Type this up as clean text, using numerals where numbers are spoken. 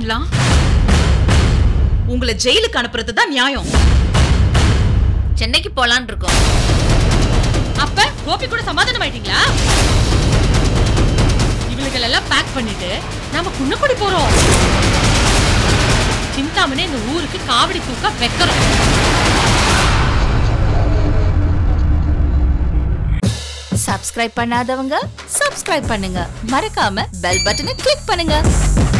பண்ணலாம்? உங்களை ஜெயிலுக்கு அனுப்புறது தான் நியாயம். சென்னைக்கு போலான்னு இருக்கோம். அப்ப கோபி கூட சமாதானம் ஆயிட்டீங்களா? இவளுகளெல்லாம் பேக் பண்ணிட்டு நாம குன்னக்குடி போறோம். சிந்தாமனே இந்த ஊருக்கு காவடி தூக்க வைக்கிறோம். சப்ஸ்கிரைப் பண்ணாதவங்க சப்ஸ்கிரைப் பண்ணுங்க. மறக்காம பெல் பட்டனை கிளிக் பண்ணுங்க.